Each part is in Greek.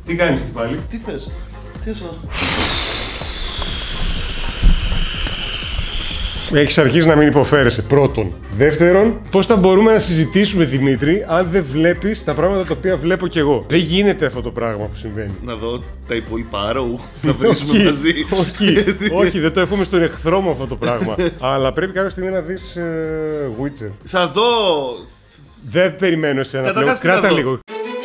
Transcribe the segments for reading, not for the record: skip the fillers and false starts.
Τι κάνεις εκεί πάλι? Τι θες? Τι θες εδώ? Έχεις αρχίσει να μην υποφέρεσαι, πρώτον. Δεύτερον, πώς θα μπορούμε να συζητήσουμε, Δημήτρη, αν δεν βλέπεις τα πράγματα τα οποία βλέπω κι εγώ. Δεν γίνεται αυτό το πράγμα που συμβαίνει. Να δω τα υπόλοιπα Arrow, να βρίσουμε μαζί. Όχι, δεν το έχουμε στον εχθρό μου αυτό το πράγμα. Αλλά πρέπει κάποια στιγμή να δεις Witcher. Θα δω. Δεν περιμένω εσένα πλέον. Κράτα λίγο.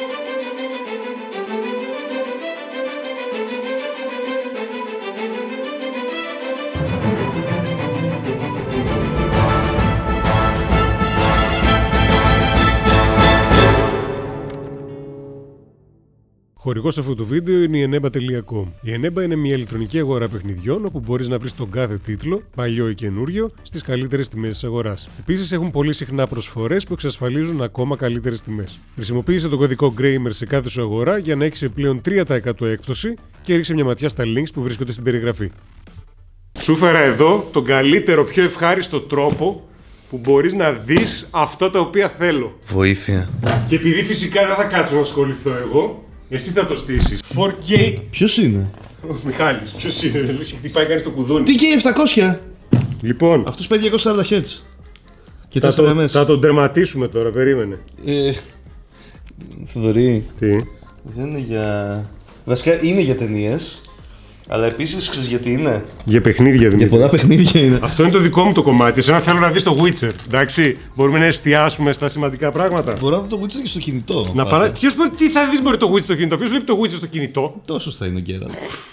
Χορηγός αυτού του βίντεο είναι η eneba.com. Η Eneba είναι μια ηλεκτρονική αγορά παιχνιδιών όπου μπορείς να βρεις τον κάθε τίτλο, παλιό ή καινούριο, στις καλύτερες τιμές της αγοράς. Επίσης έχουν πολύ συχνά προσφορές που εξασφαλίζουν ακόμα καλύτερες τιμές. Χρησιμοποίησε τον κωδικό Gamer σε κάθε σου αγορά για να έχεις επιπλέον 3% έκπτωση και ρίξε μια ματιά στα links που βρίσκονται στην περιγραφή. Σου φέρα εδώ τον καλύτερο, πιο ευχάριστο τρόπο που μπορείς να δεις αυτά τα οποία θέλω. Βοήθεια. Και επειδή φυσικά δεν θα κάτσω να ασχοληθώ εγώ, εσύ θα το στήσεις. 4K. Ποιος είναι? Ο Μιχάλης, ποιος είναι? Λες χτυπάει κανείς το κουδούνι. Τι και 700! Λοιπόν, αυτός πάει 240 Hz. Και θα τον τερματίσουμε τώρα, περίμενε. Θοδωρή. Τι? Δεν είναι για... Βασικά είναι για ταινίες. Αλλά επίσης ξέρεις γιατί είναι? Για παιχνίδια, Δημήτρη. Για πολλά παιχνίδια είναι. Αυτό είναι το δικό μου το κομμάτι. Εσένα θέλω να δεις το Witcher. Εντάξει, μπορούμε να εστιάσουμε στα σημαντικά πράγματα. Μπορώ να δω το Witcher και στο κινητό. Ποιος τι θα δεις μπορεί το Witcher στο κινητό? Ποιος βλέπει το Witcher στο κινητό? Τόσο θα είναι ο Γκέραλτ.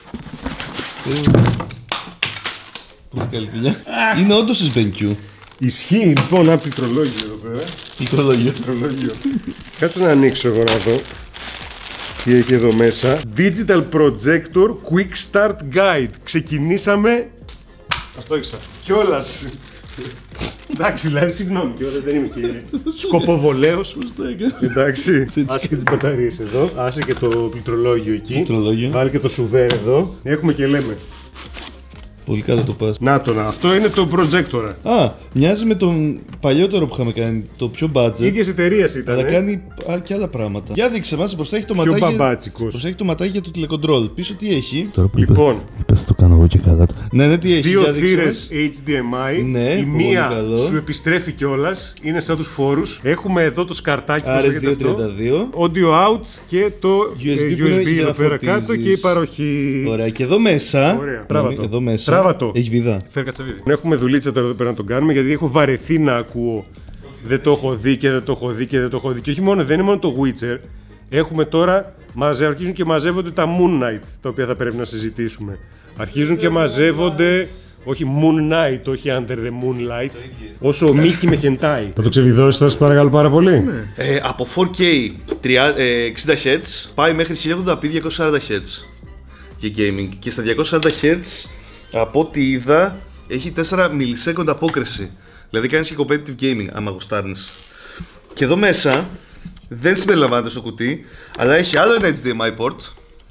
Πολύ καλή δουλειά. Είναι όντως της BenQ. Ισχύει λοιπόν ένα πληκτρολόγιο εδώ πέρα. Πληκτρολόγιο. Κάτσε να ανοίξω εγώ να δω τι έχει εδώ μέσα. Digital Projector Quick Start Guide. Ξεκινήσαμε. Ας το έξα. Κιόλας. Εντάξει, δηλαδή, συγγνώμη κιόλας, δεν είμαι και σκοποβολέος. Εντάξει. Άσε και τις μπαταρίες εδώ. Άσε και το πληκτρολόγιο εκεί. Βάλει και το σουβέρ εδώ. Έχουμε και λέμε. Πολύ κάτω το πας. Να το να. Αυτό είναι το projector. Α, μοιάζει με τον παλιότερο που είχαμε κάνει, το πιο budget. Ίδιας εταιρείας ήταν. Αλλά κάνει και άλλα πράγματα. Για δείξε μας, μπροστά έχει το ματάκι. Πιο μπαμπάτσικος. Μπροστά έχει το ματάκι για το τηλεκοντρόλ. Πίσω τι έχει? Λοιπόν. Θα το κάνω εγώ και καλά. Ναι, τι έχει? Δύο θύρες HDMI. Ναι, η μία σου επιστρέφει κιόλας. Είναι σαν τους φόρους. Έχουμε εδώ το σκαρτάκι που λέγεται αυτό. Audio out και το USB εδώ πέρα κάτω και η παροχή. Ωραία, και εδώ μέσα. Ωραία. Εδώ μέσα. Έχει βιδά. Φέρ κατσαβίδι. Έχουμε δουλίτσα τώρα εδώ πέρα να τον κάνουμε γιατί έχω βαρεθεί να ακούω. Δεν το έχω δει και δεν το έχω δει και δεν το έχω δει. Και όχι μόνο, δεν είναι μόνο το Witcher. Έχουμε τώρα, αρχίζουν και μαζεύονται τα Moon Knight, τα οποία θα πρέπει να συζητήσουμε. Αρχίζουν και μαζεύονται, όχι Moon Knight, όχι Under the Moonlight, όσο ο Μίκη με χεντάει. Θα το ξεβιδώσεις τώρα, σας παρακαλώ πάρα πολύ. Από 4K 60 Hz πάει μέχρι 1080p 240 Hz για gaming. Και στα 240 Hz, από ό,τι είδα, έχει 4 millisecond απόκριση. Δηλαδή κάνεις και competitive gaming, άμα γουστάρνεις. Και εδώ μέσα δεν συμπεριλαμβάνεται στο κουτί, αλλά έχει άλλο ένα HDMI port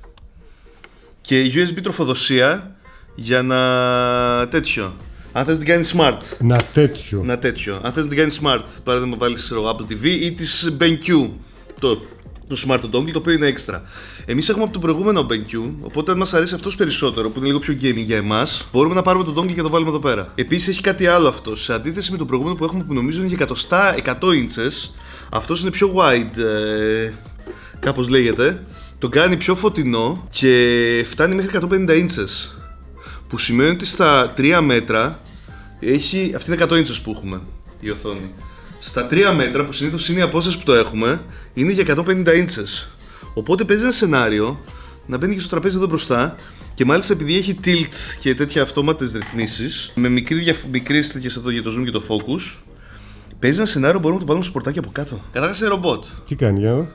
και USB τροφοδοσία για να τέτοιο. Αν θες να την κάνεις smart. Να τέτοιο. Αν θες να την κάνεις smart, παράδειγμα βάλεις ξέρω Apple TV ή της BenQ. Το smart dongle, το οποίο είναι έξτρα. Εμείς έχουμε από το προηγούμενο BenQ, οπότε αν μας αρέσει αυτός περισσότερο, που είναι λίγο πιο gaming για εμάς, μπορούμε να πάρουμε το dongle και να το βάλουμε εδώ πέρα. Επίσης έχει κάτι άλλο αυτό. Σε αντίθεση με το προηγούμενο που έχουμε, που νομίζω είναι για 100 inches, αυτός είναι πιο wide, κάπως λέγεται. Το κάνει πιο φωτεινό και φτάνει μέχρι 150 inches. Που σημαίνει ότι στα 3 μέτρα έχει. Αυτή είναι 100 inches που έχουμε η οθόνη. Στα 3 μέτρα, που συνήθως είναι η απόσταση που το έχουμε, είναι για 150 inches. Οπότε παίζει ένα σενάριο να μπαίνει και στο τραπέζι εδώ μπροστά και μάλιστα επειδή έχει tilt και τέτοια αυτόματες ρυθμίσεις, με μικρές τέτοιες αυτό για το zoom και το focus, παίζει ένα σενάριο, μπορούμε να το βάλουμε στο πορτάκι από κάτω. Καταρχάς είναι ρομπότ. Τι κάνει, για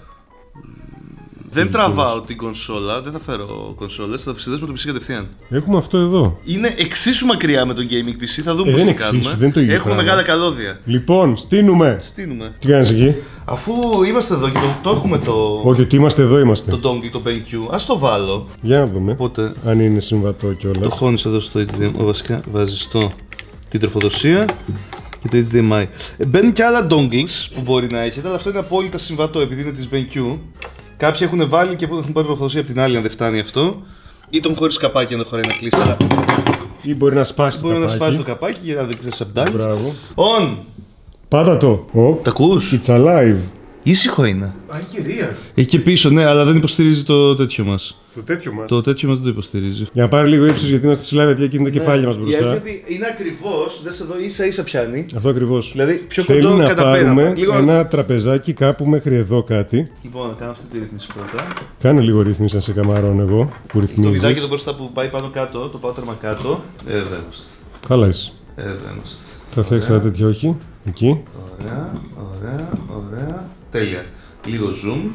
Δεν τραβάω την κονσόλα, δεν θα φέρω κονσόλες, θα συνδέσουμε το PC κατευθείαν. Έχουμε αυτό εδώ. Είναι εξίσου μακριά με το gaming PC, θα δούμε πώς το κάνουμε. Δεν το ίδιο έχουμε μεγάλα καλώδια. Λοιπόν, στείνουμε. Τι κάνεις εκεί? Αφού είμαστε εδώ και το έχουμε το. Όχι, ότι είμαστε εδώ είμαστε. Το dongle, το BenQ. Ας το βάλω. Για να δούμε. Οπότε, αν είναι συμβατό κιόλας. Το χώνεις εδώ στο HDMI. Βασικά βάζεις την τροφοδοσία και το HDMI. Μπαίνουν και άλλα dongles που μπορεί να έχετε, αλλά αυτό είναι απόλυτα συμβατό επειδή είναι της BenQ. Κάποιοι έχουν βάλει και έχουν πάρει τροφοδοσία από την άλλη, αν δεν φτάνει αυτό. Ή τον χωρίς καπάκι, αν δεν χωράει να κλείσει. Αλλά... Ή μπορεί να σπάσει το καπάκι. Μπορεί να σπάσει το καπάκι για να δεν ξέρει απ' Μπράβο. On! Πάτα το. Τα ακούς? It's alive. Ήσυχο είναι. Α, η κυρία. Έχει και πίσω, ναι, αλλά δεν υποστηρίζει το τέτοιο μας. Το τέτοιο μας. Το τέτοιο μας δεν το υποστηρίζει. Για να πάρει λίγο ύψος, γιατί είμαστε ψηλά, γιατί εκεί είναι τα κεφάλια μας μπροστά. Γιατί είναι ακριβώς, δες εδώ, ίσα ίσα πιάνει. Αυτό ακριβώς. Δηλαδή πιο Θέλει κοντό να κατά πάρουμε πέρα. Λίγο... ένα τραπεζάκι κάπου μέχρι εδώ κάτι. Λοιπόν, να κάνω αυτή τη ρύθμιση πρώτα. Κάνε λίγο ρύθμιση, να σε καμαρώνω εγώ που Το ρυθμίζεις. βιδάκι εδώ μπροστά που πάει πάνω κάτω, το πάω τέρμα κάτω. Εδώ είμαστε. Καλά είσαι. Εδώ είμαστε. Θα φτιάξει ένα τέτοιο, όχι. Εκεί. Ωραία, ωραία, ωραία. Τέλεια. Λίγο zoom.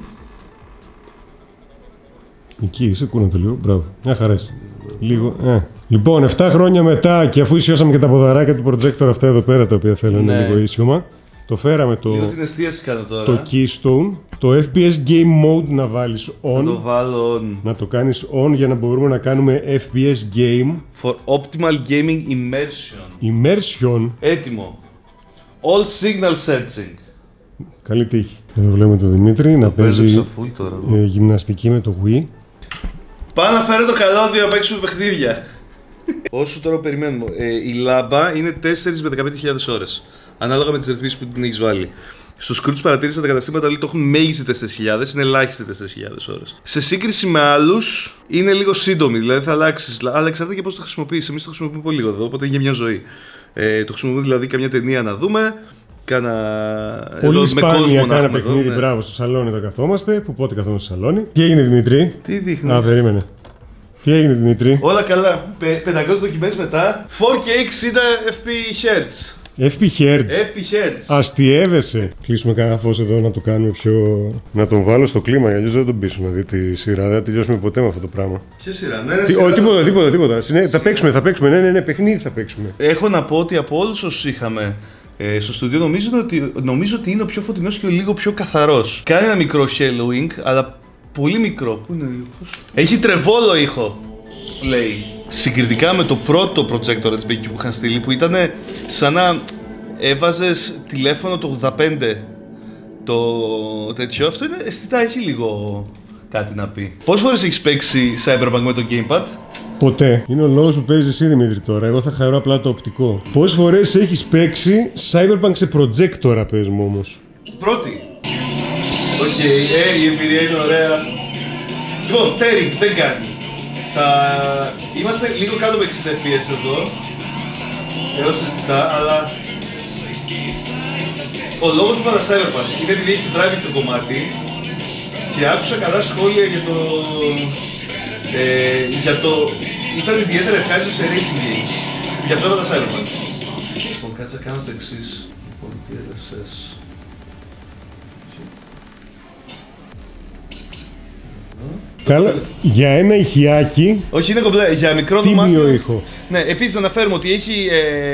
Εκεί είσαι, κούνε το λίγο. Μπράβο. Μια χαρά είσαι. Λίγο. Λοιπόν, 7 χρόνια μετά και αφού ισιώσαμε και τα ποδαράκια του projector αυτά εδώ πέρα τα οποία θέλουν Ναι. λίγο ίσιωμα, το φέραμε Λίγο την εστίαση κάνω τώρα. το Keystone, το FPS Game Mode να βάλεις Θα το on, βάλω on. να το κάνεις on για να μπορούμε να κάνουμε FPS Game For optimal gaming immersion. Immersion. Έτοιμο. All signal searching. Καλή τύχη. Εδώ βλέπουμε τον Δημήτρη να παίζει Παίζω full τώρα. γυμναστική με το Wii. Πάω να φέρω το καλώδιο να παίξουμε παιχνίδια. Όσο τώρα περιμένουμε. Η λάμπα είναι 4 με 15.000 ώρες. Ανάλογα με τις ρυθμίσεις που την έχεις βάλει. Στο screen τους παρατήρησα τα καταστήματα όλοι το έχουν μέγιστη 4.000, είναι ελάχιστη 4.000 ώρες. Σε σύγκριση με άλλους είναι λίγο σύντομη, δηλαδή θα αλλάξεις. Αλλά εξαρτάται και πώς το χρησιμοποιείς. Εμείς το χρησιμοποιούμε πολύ λίγο εδώ, οπότε είναι για μια ζωή. Το χρησιμοποιούμε δηλαδή καμιά ταινία να δούμε. Πολύ σπάνια κάνα παιχνίδι, εδώ, ναι. μπράβο, στο σαλόνι εδώ καθόμαστε. Που πότε καθόμαστε στο σαλόνι. Τι έγινε Δημήτρη? Τι δείχνει? Α, περίμενε. Τι έγινε Δημήτρη? Όλα καλά. 500 δοκιμές μετά. 4K 60 fps. FP Hertz. Αστιεύεσαι. Κλείσουμε κανένα φως εδώ να το κάνουμε πιο. Να τον βάλω στο κλίμα, αλλιώς δεν τον πείσω να δει τη σειρά. Δεν θα τελειώσουμε ποτέ με αυτό το πράγμα. Ποια σειρά? Ναι, Τίποτα. Θα παίξουμε. Ναι, παιχνίδι θα παίξουμε. Έχω να πω ότι από όλους όσους είχαμε στο στούντιο νομίζω ότι είναι ο πιο φωτεινός και ο λίγο πιο καθαρός. Κάνει ένα μικρό shadowing, αλλά πολύ μικρό. Πού είναι ο ήχος? Έχει τρεβόλο ήχο, λέει. Συγκριτικά με το πρώτο projector HBQ που είχαν στείλει, που ήταν σαν να έβαζες τηλέφωνο το 85 το τέτοιο, αυτό είναι αισθητά, έχει λίγο κάτι να πει. Πόσες φορές έχεις παίξει Cyberpunk με το Gamepad? Ποτέ. Είναι ο λόγος που παίζεις εσύ Δημήτρη τώρα. Εγώ θα χαρώ απλά το οπτικό. Πόσες φορές έχεις παίξει Cyberpunk σε projector, πες μου όμως? Πρώτη. Οκ, η εμπειρία είναι ωραία. Λοιπόν, tearing, δεν κάνει. Είμαστε λίγο κάτω από 60 fps εδώ. Έως αισθητά, αλλά ο λόγος που είπα Cyberpunk είναι επειδή έχει το driving το κομμάτι και άκουσα καλά σχόλια για το... Ήταν ιδιαίτερα ευχάριστο σε racing games. Γι' αυτό είπα Cyberpunk. Λοιπόν, κάτσε να κάνω το εξής. Λοιπόν, DLSS. Καλά, για ένα ηχιάκι. Όχι, είναι κομπλέ, για μικρό Τίμιο δωμάτιο. ήχο. Ναι, επίσης να αναφέρουμε ότι έχει.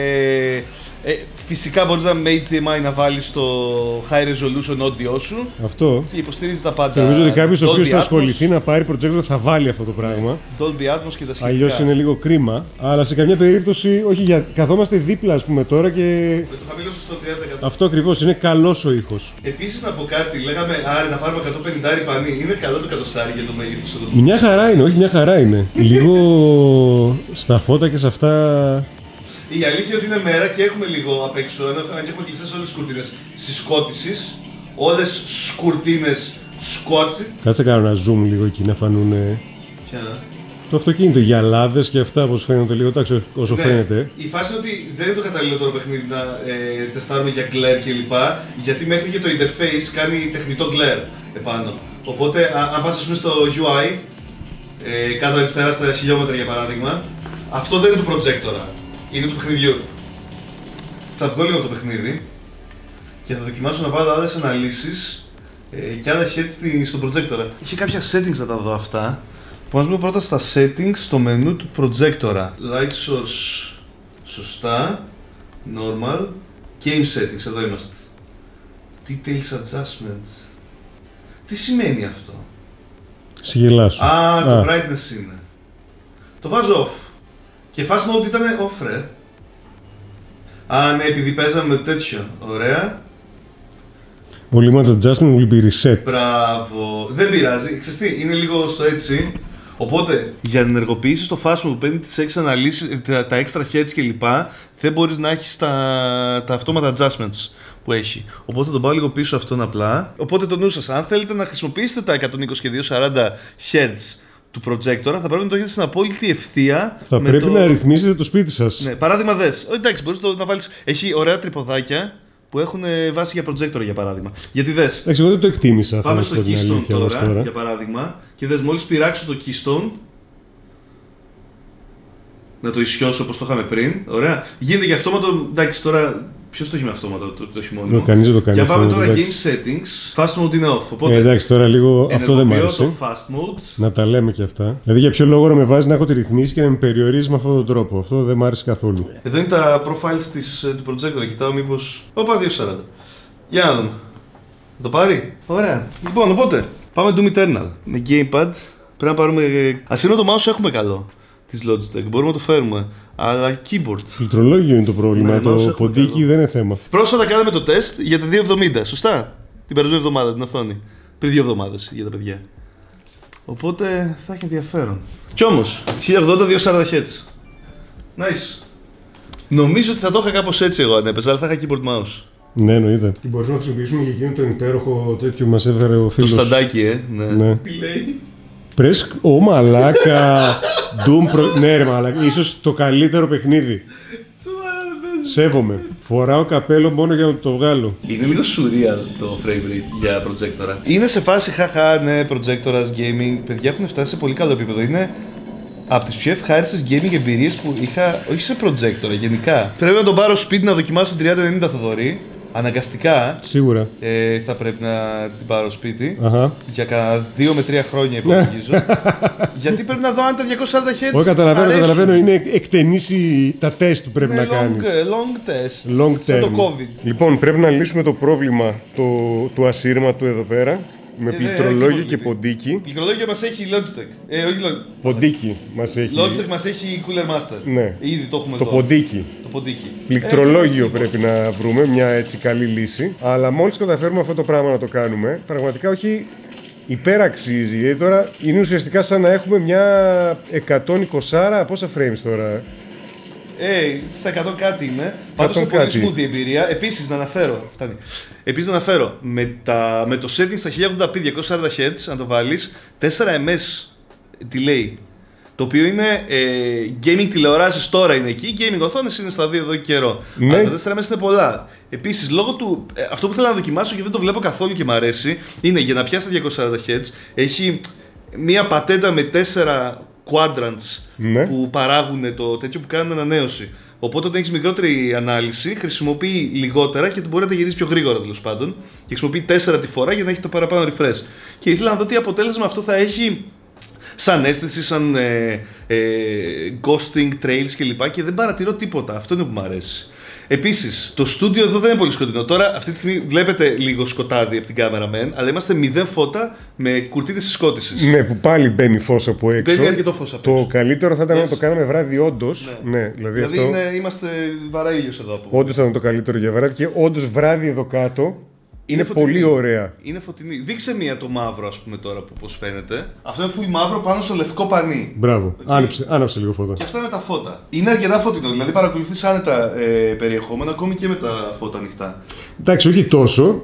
Φυσικά μπορείς με HDMI να βάλεις το high resolution audio σου. Αυτό. Και υποστηρίζει τα πάντα. Και νομίζω ότι κάποιος ο οποίος Dolby θα Atmos, ασχοληθεί να πάρει projector θα βάλει αυτό το πράγμα. Dolby Atmos και τα σχετικά. Αλλιώς είναι λίγο κρίμα. Αλλά σε καμιά περίπτωση, όχι, καθόμαστε δίπλα ας πούμε τώρα και. Με το χαμηλό στο 30%. Αυτό ακριβώς, είναι καλός ο ήχος. Επίσης να πω κάτι, λέγαμε άρη να πάρουμε 150 πανί. Είναι καλό το κατοστάρι για το μέγεθος εδώ. Μια χαρά είναι, όχι μια χαρά είναι. Λίγο στα φώτα και σε αυτά. Η αλήθεια ότι είναι μέρα και έχουμε λίγο απ' έξω, αν και έχουμε κλειστές όλες τις κουρτίνες συσκότησης, όλες σκουρτίνες σκότσι. Κάτσε κάνω ένα zoom λίγο εκεί να φανούνε. Ποια? Το αυτοκίνητο, οι γυαλάδες και αυτά πώς φαίνονται λίγο, εντάξει, όσο φαίνεται. Η φάση είναι ότι δεν είναι το καταλληλότερο παιχνίδι να τεστάρουμε για glare κλπ. Γιατί μέχρι και το interface κάνει τεχνητό glare επάνω. Οπότε, αν πας ας πούμε στο UI, κάτω αριστερά στα χιλιόμετρα για παράδειγμα, αυτό δεν είναι του projector. Είναι του παιχνιδιού. Θα βγω λίγο από το παιχνίδι και θα δοκιμάσω να βάλω άλλες αναλύσεις και άλλα heads στο projector. Είχε κάποια settings να τα δω αυτά. Που μας πούμε πρώτα στα settings στο μενού του projector. Light source σωστά, normal, game settings, εδώ είμαστε. Details adjustment. Τι σημαίνει αυτό? Σιγελάσου. Το brightness είναι. Το βάζω off. Και fast mode ήταν off, ρε. Ναι, επειδή παίζαμε τέτοιο. Ωραία. Polymat adjustment will be reset. Μπράβο. Δεν πειράζει. Ξέρεις τι, είναι λίγο στο έτσι. Οπότε, για να ενεργοποιήσεις το φάσμα που παίρνει τις έξτρα αναλύσεις, τα extra hertz κλπ., δεν μπορείς να έχεις τα αυτόματα adjustments που έχει. Οπότε τον πάω λίγο πίσω αυτόν απλά. Οπότε το νου σας, αν θέλετε να χρησιμοποιήσετε τα 120 και 240 Hz του projector, θα πρέπει να το έχετε στην απόλυτη ευθεία. Θα πρέπει να ρυθμίσετε το σπίτι σας. Ναι, παράδειγμα δες. Εντάξει, μπορείς να βάλεις. Έχει ωραία τρυποδάκια που έχουν βάση για projector για παράδειγμα. Γιατί δες. Εντάξει, εγώ δεν το εκτίμησα. Πάμε στο Keystone τώρα, για παράδειγμα. Και δες, μόλις πειράξω το Keystone. Να το ισιώσω όπως το είχαμε πριν. Ωραία. Γίνεται και αυτόματο. Εντάξει, τώρα. Ποιος το έχει με αυτόματο, το έχει μόνιμο. Κανείς δεν το κάνει. Για πάμε τώρα Game Settings. Fast Mode είναι off. Οπότε, εντάξει, τώρα λίγο αυτό δεν μ' άρεσε. Το Fast Mode. Να τα λέμε και αυτά. Δηλαδή, για ποιο λόγο να με βάζει να έχω τη ρυθμίσει και να με περιορίζει με αυτόν τον τρόπο. Αυτό δεν μ' άρεσε καθόλου. Εδώ είναι τα profiles του projector. Κοιτάω μήπως. Όπα, 240. Για να δούμε. Θα το πάρει. Ωραία. Λοιπόν, οπότε πάμε Doom Eternal. Με Gamepad πρέπει να πάρουμε. Ας είναι το mouse έχουμε καλό της Logitech. Μπορούμε να το φέρουμε. Αλλά keyboard. Φιλτρολόγιο είναι το πρόβλημα. Ναι, το ποντίκι δεν είναι θέμα. Πρόσφατα κάναμε το τεστ για τα 270, σωστά. Την περασμένη εβδομάδα την οθόνη. Πριν 2 εβδομάδες για τα παιδιά. Οπότε θα έχει ενδιαφέρον. Κι όμως, 1080 240 Hz. Nice. Νομίζω ότι θα το είχα κάπως έτσι εγώ αν έπαιζα, αλλά θα είχα keyboard mouse. Ναι, εννοείται. Και μπορούμε να χρησιμοποιήσουμε για εκείνο τον υπέροχο τέτοιο που μας έφερε ο φίλος. Το σταντάκι, ναι. Τι λέει. Πρες, μαλάκα. Ναι ρε μαλάκα, ίσως το καλύτερο παιχνίδι. Σέβομαι. Φοράω καπέλο μόνο για να το βγάλω. Είναι λίγο surreal το frame rate για projectora. Είναι σε φάση χαχά, ναι, projectoras, gaming. Παιδιά έχουν φτάσει σε πολύ καλό επίπεδο. Είναι από τις πιο ευχάριστες gaming εμπειρίες που είχα, όχι σε projector, γενικά. Πρέπει να τον πάρω σπίτι να δοκιμάσω 3090 Θοδωρή. Αναγκαστικά. Σίγουρα. Θα πρέπει να την πάρω σπίτι. Για κανένα 2 με 3 χρόνια υπολογίζω. Γιατί πρέπει να δω αν τα 240 Hz. Όχι, καταλαβαίνω. Είναι εκτενής τα τεστ που πρέπει να κάνεις. Long test. Long σαν term. το COVID. Λοιπόν, πρέπει να λύσουμε το πρόβλημα του ασύρματου εδώ πέρα. Με πληκτρολόγιο και ποντίκι. Πληκτρολόγιο μας έχει η Logitech. Όχι ποντίκι μας έχει. Logitech μας έχει Cooler Master. Ναι. Ήδη το έχουμε το εδώ. Ποντίκι. Το ποντίκι. Πληκτρολόγιο πρέπει να βρούμε, μια έτσι καλή λύση. Αλλά μόλις καταφέρουμε αυτό το πράγμα να το κάνουμε, πραγματικά όχι υπεραξίζει. Γιατί τώρα είναι ουσιαστικά σαν να έχουμε μια 120, πόσα frames τώρα. Στα 100 κάτι είναι. Πάντως είναι πολύ smooth η εμπειρία. Επίσης να αναφέρω. Με το setting στα 1080p 240 Hz, αν το βάλεις, 4 ms delay. Το οποίο είναι gaming τηλεοράσεις τώρα είναι εκεί, gaming οθόνες είναι στα 2 εδώ και καιρό. Ναι. Αλλά τα 4 ms είναι πολλά. Επίσης, λόγω του. Αυτό που θέλω να δοκιμάσω και δεν το βλέπω καθόλου και μ' αρέσει, είναι για να πιάσει τα 240 Hz, έχει μία πατέντα με 4 quadrants που παράγουν το τέτοιο που κάνουν ανανέωση. Οπότε όταν έχεις μικρότερη ανάλυση, χρησιμοποιεί λιγότερα και μπορεί να τα γυρίσει πιο γρήγορα τέλος πάντων. Και χρησιμοποιεί 4 τη φορά για να έχει το παραπάνω refresh. Και ήθελα να δω τι αποτέλεσμα αυτό θα έχει σαν αίσθηση, σαν ghosting, trails κλπ. Και δεν παρατηρώ τίποτα. Αυτό είναι που μου αρέσει. Επίσης, το στούντιο εδώ δεν είναι πολύ σκοτεινό. Τώρα, αυτή τη στιγμή βλέπετε λίγο σκοτάδι από την κάμερα μεν, αλλά είμαστε 0 φώτα με κουρτίνες συσκότησης. Ναι, που πάλι μπαίνει φως από έξω. Μπαίνει αρκετό φως από έξω. Το καλύτερο θα ήταν να το κάναμε βράδυ, όντως. Ναι, δηλαδή αυτό... είμαστε βαρά ήλιος εδώ. Όντως θα ήταν το καλύτερο για βράδυ και όντως βράδυ εδώ κάτω. Είναι πολύ ωραία. Είναι φωτεινή. Δείξε μία το μαύρο, ας πούμε, τώρα που πώς φαίνεται. Αυτό είναι full μαύρο πάνω στο λευκό πανί. Μπράβο. Άναψε λίγο φώτα. Και αυτά είναι τα φώτα. Είναι αρκετά φωτεινό. Δηλαδή παρακολουθείς άνετα περιεχόμενο ακόμη και με τα φώτα ανοιχτά. Εντάξει, όχι τόσο.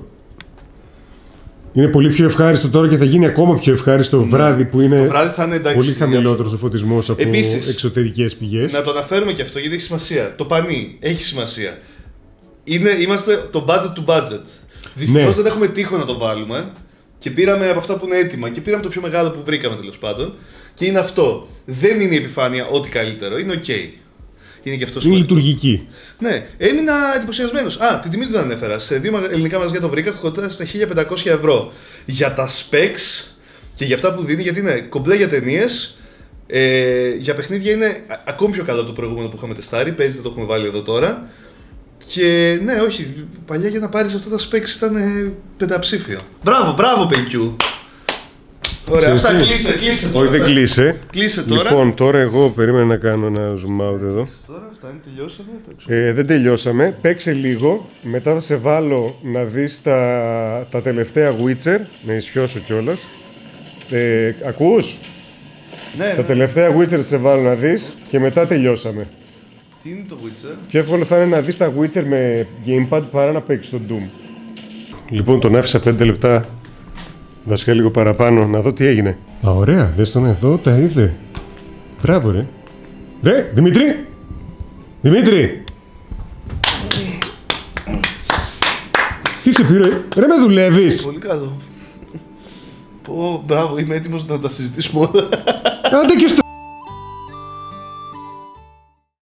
Είναι πολύ πιο ευχάριστο τώρα και θα γίνει ακόμα πιο ευχάριστο βράδυ που είναι, θα είναι εντάξει, πολύ χαμηλότερος ο φωτισμός από εξωτερικές πηγές. Να το αναφέρουμε και αυτό γιατί έχει σημασία. Το πανί έχει σημασία. Είμαστε το budget to budget. Δυστυχώς δεν έχουμε τύχο να το βάλουμε και πήραμε από αυτά που είναι έτοιμα και πήραμε το πιο μεγάλο που βρήκαμε τέλος πάντων και είναι αυτό. Δεν είναι η επιφάνεια ό,τι καλύτερο, είναι ok. Είναι και αυτό σημαντικό. Είναι λειτουργική. Ναι, έμεινα εντυπωσιασμένος. Την τιμή του δεν ανέφερα. Σε 2 ελληνικά μαγαζιά το βρήκα, κοντά στα 1.500 ευρώ. Για τα specs και για αυτά που δίνει, γιατί είναι κομπλέ για ταινίες. Για παιχνίδια είναι ακόμη πιο καλό το προηγούμενο που είχαμε τεστάρει. Παίζει, δεν το έχουμε βάλει εδώ τώρα. Και ναι, όχι, παλιά για να πάρεις αυτά τα specs ήταν πενταψήφιο. Μπράβο, BenQ. Ωραία, αυτά κλείσε. Όχι, δεν κλείσε. Κλείσε τώρα. Λοιπόν, τώρα εγώ περίμενα να κάνω ένα zoom out εδώ. Τώρα φτάνει, τελειώσαμε. Δεν τελειώσαμε. Παίξε λίγο. Μετά θα σε βάλω να δεις τα τελευταία Witcher. Να ισιώσω κιόλας. Ακούς? Ναι, Τα τελευταία Witcher θα σε βάλω να δεις και μετά τελειώσαμε. Τι είναι το Witcher? Πιο εύκολο θα είναι να δεις τα Witcher με gamepad παρά να παίξεις τον Doom. Λοιπόν, τον άφησα 5 λεπτά. Βασικά λίγο παραπάνω, να δω τι έγινε. Α, ωραία, δες τον εδώ, τα είδε. Μπράβο, ρε. Ρε, Δημήτρη! Δημήτρη! Τι σε πήρε, ρε με δουλεύεις! Πολύ καλό. Πω, μπράβο, είμαι έτοιμος να τα συζητήσουμε όλα. Άντε και στο...